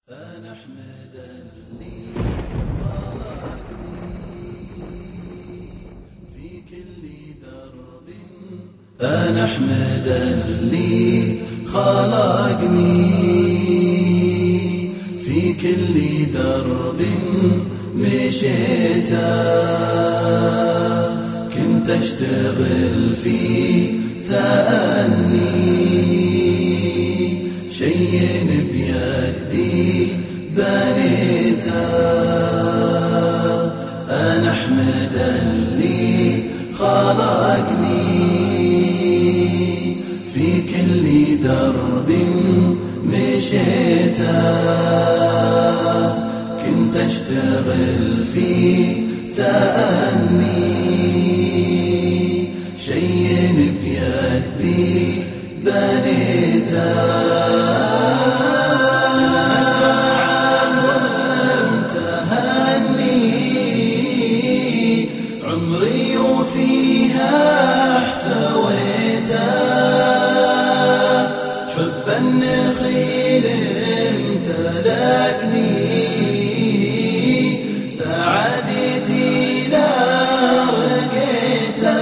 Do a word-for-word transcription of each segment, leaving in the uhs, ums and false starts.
أنا أحمد اللي خلقني في كل درب. أنا أحمد اللي خلقني في كل درب مشيته. كنت أشتغل في تأني شيء بيدي بنيته. أنا أحمد اللي خلقني في كل درب مشيته. كنت أشتغل في تأني شيء بيدي بنيته. عمري وفيها احتويته. حب النخيل امتلكني سعادتي لا رقيته.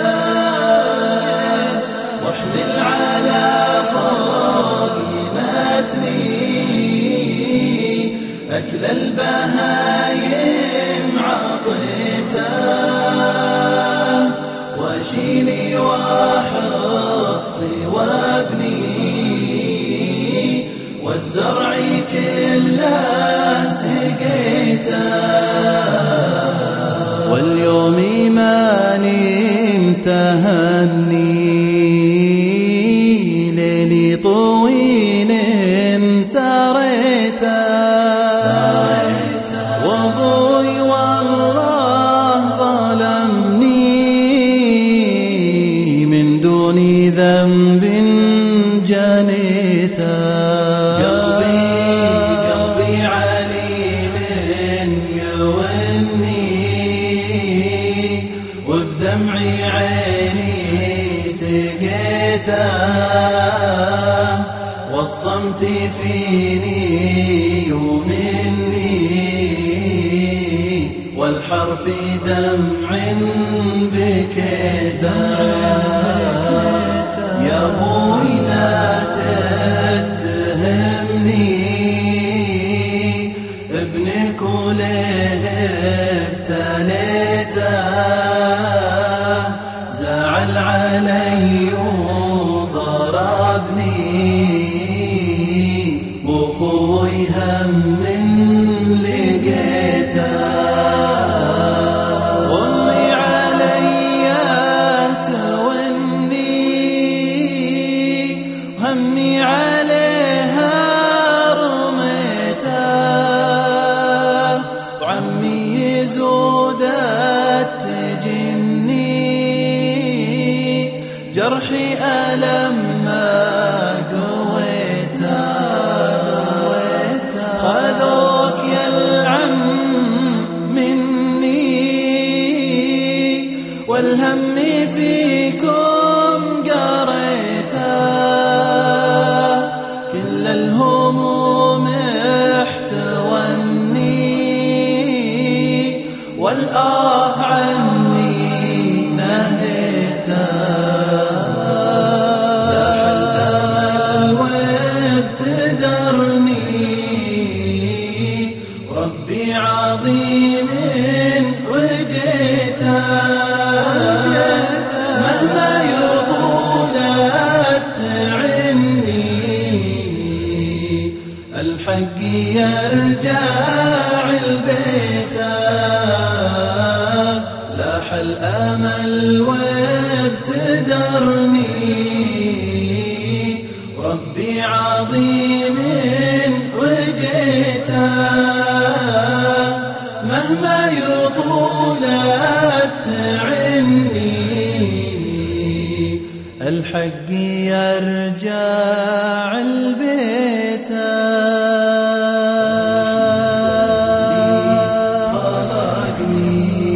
واحمل على فوق متني أكل البهايم عطيته. واشيلي واحطي وابني والزرع كله سقيته. واليوم ما نمت هني ليلي طويل سريته. وابوي والله ظلمني من دون ذنب جنيته. قلبي قلبي عليل يوني وبدمعي عيني سقيته. وصمتي فيني ومني والحرف دمع بكيته. يا ابوي لا تتهمني ابنك وله ابتليته. زعل علي وضربني واخوي هم من لقيته. وامي علي توني وهمي عليها رميته. وعمي يزود تجني جرحي ألم ما قويته. خذوك يا العم مني والهم فيكم قريته. كل الهموم احتوني والآه عني نهيته. ربي عظيم وجيته. مهما يطول تعني الحق يرجع البيته. لاح الامل وابتدرني ربي عظيم وجيته. مهما يطول تعني الحق يرجع البيته. خلقني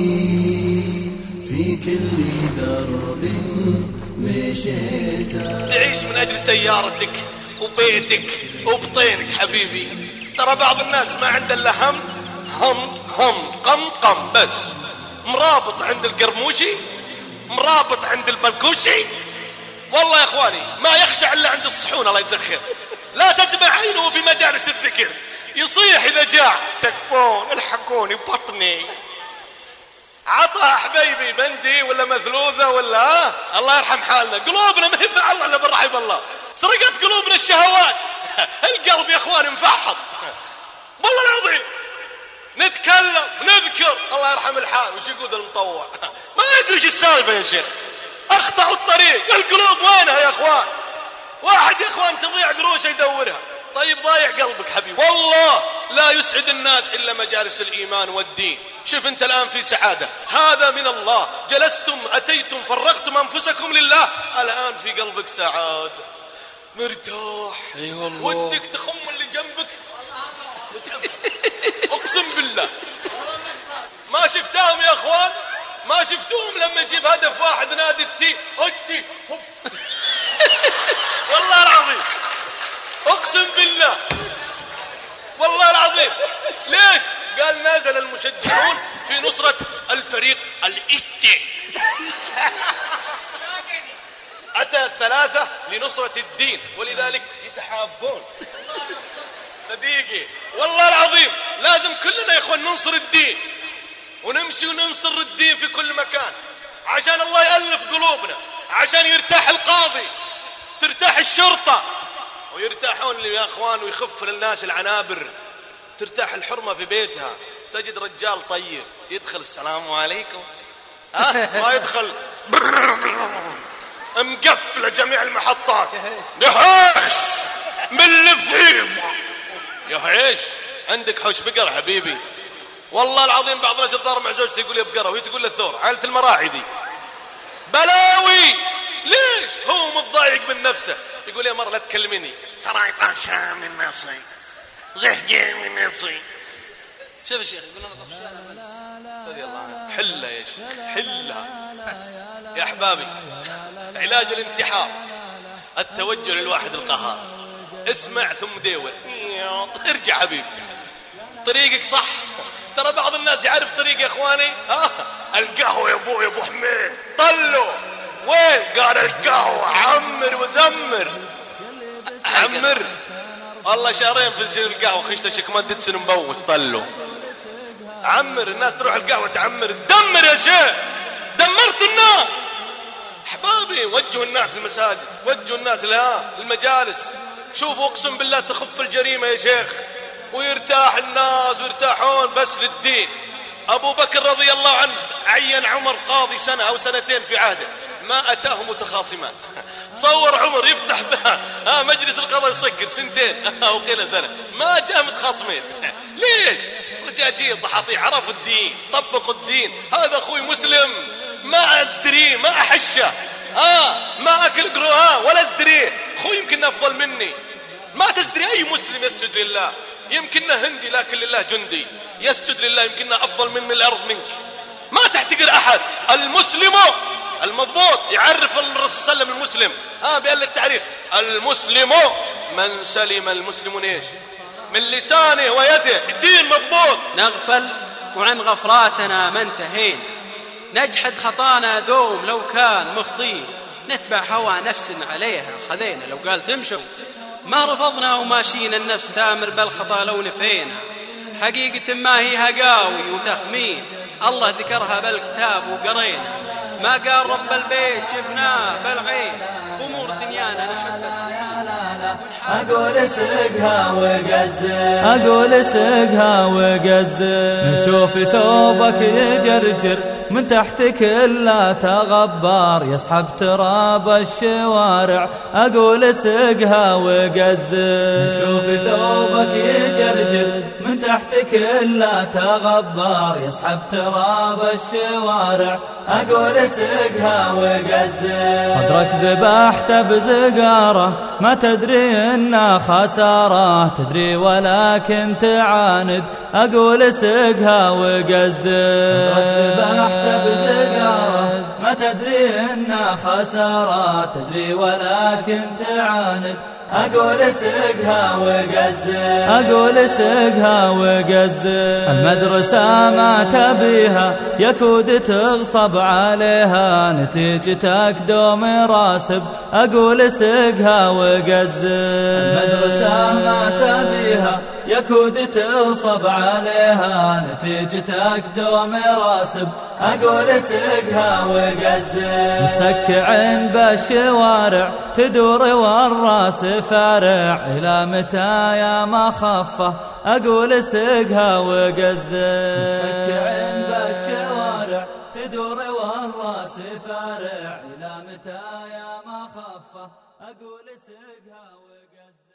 في كل درب مشيته. تعيش من أجل سيارتك وبيتك وبطينك حبيبي. ترى بعض الناس ما عنده الا هم هم هم قم قم بس، مرابط عند القرموشي، مرابط عند البلكوشي. والله يا اخواني ما يخشع الا عند الصحون الله يجزاه. لا تدمع عينه في مجالس الذكر، يصيح اذا جاع تكفون الحقوني بطني. عطى حبيبي بندي ولا مثلوثه ولا ها الله يرحم حالنا. قلوبنا ما هي مع الله الا بالرحم الله. سرقت قلوبنا الشهوات. القلب يا اخواني مفحط والله العظيم. نتكلم نذكر الله يرحم الحال وش يقول المطوع ما يدري ايش السالفه يا شيخ. اخطأوا الطريق. القلوب وينها يا اخوان؟ واحد يا اخوان تضيع قروشه يدورها. طيب ضايع قلبك حبيبي. والله لا يسعد الناس الا مجالس الايمان والدين. شوف انت الان في سعاده، هذا من الله. جلستم اتيتم فرغتم انفسكم لله، الان في قلبك سعاده مرتاح. اي والله ودك تخم اللي جنبك. اقسم بالله ما شفتهم يا اخوان، ما شفتوهم لما يجيب هدف واحد نادي التي التي والله العظيم اقسم بالله والله العظيم. ليش؟ قال نازل المشجعون في نصرة الفريق الإتي. أتى الثلاثة لنصرة الدين ولذلك يتحابون. صديقي والله العظيم لازم كلنا يا اخوان ننصر الدين ونمشي وننصر الدين في كل مكان عشان الله يألف قلوبنا، عشان يرتاح القاضي، ترتاح الشرطة ويرتاحون يا اخوان ويخف للناس العنابر، ترتاح الحرمة في بيتها. تجد رجال طيب يدخل السلام عليكم ها ما يدخل مقفلة جميع المحطات. يهيش من الفيض يا هيش عندك حوش بقر حبيبي. والله العظيم بعض الناس يتضارب مع زوجته يقول يا بقرة وهي تقول له الثور. عائلة المراعي دي بلاوي. ليش؟ هو متضايق من نفسه يقول يا مرة لا تكلميني ترى طاشان من نفسي زهقان من نفسي. شوف الشيخ يقول انا طفشان. رضي الله عنه. حلة يا شيخ حلة يا احبابي. علاج الانتحار التوجه للواحد القهار. اسمع ثم ديور ارجع حبيبي طريقك صح. ترى بعض الناس يعرف طريق يا اخواني. ها القهوة يا ابو يا ابو حميد طلوا وين؟ قال القهوة عمر وزمر. عمر والله شهرين في القهوة خشت شكمات دتسن مبوش طلوا. عمر الناس تروح القهوة تعمر تدمر يا شيخ. دمرت الناس احبابي. وجهوا الناس المساجد، وجهوا الناس لها المجالس. شوفوا اقسم بالله تخف الجريمة يا شيخ ويرتاح الناس ويرتاحون بس للدين. ابو بكر رضي الله عنه عين عمر قاضي سنة او سنتين في عهده ما اتاه متخاصمان. تصور عمر يفتح بها ها مجلس القضاء يسكر سنتين او قيل سنة ما جاء متخاصمين. ليش؟ رجاجيل ضحاطيع عرفوا الدين طبقوا الدين. هذا اخوي مسلم ما ازدريه ما احشه ها ما اكل قروها ولا ازدريه. اخوي يمكن افضل مني. ما تزدري اي مسلم يسجد لله. يمكننا هندي لكن لله جندي يسجد لله. يمكننا افضل من الارض منك. ما تحتقر احد. المسلم المضبوط يعرف الرسول صلى الله عليه وسلم المسلم ها بقال التعريف المسلم من سلم المسلمون ايش من لسانه ويده. الدين مضبوط. نغفل وعن غفراتنا ما انتهينا، نجحد خطانا دوم لو كان مخطين، نتبع هوى نفس عليها خذينا. لو قال تمشوا ما رفضنا وماشينا، النفس تامر بالخطا لو نفينا. حقيقة ما هي هقاوي وتخمين، الله ذكرها بالكتاب وقرينا. ما قال رب البيت شفناه بالعين، أمور دنيانا نحب السنين. أقول اسقها وقزز أقول اسقها وقزز نشوف ثوبك يجرجر من تحت كله تغبار يسحب تراب الشوارع. أقول اسقها وقزز نشوف ثوبك يجرجر من تحت كله تغبار يسحب تراب الشوارع. أقول اسقها وقزز صدرك ذبحت بزقاره ما تدري إنها خسارة تدري ولكن تعاند. أقول اسقها وقزز صدرك ذبحت بزقاره ما تدري إنها خسارة تدري ولكن تعاند. أقول سقها وقزز أقول سقها وقزز المدرسة ما تبيها يكود تغصب عليها نتيجتك دوم راسب أقول سقها وقزز المدرسة ما تبيها يكود تغصب عليها نتيجتك دوم راسب أقول سقها وقزز متسكعين بالشوارع تدور والراس فارع إلى متى يا مخفة أقول سقها وقزز متسكعين بالشوارع تدور والراس فارع إلى متى يا مخفة أقول سقها وقزز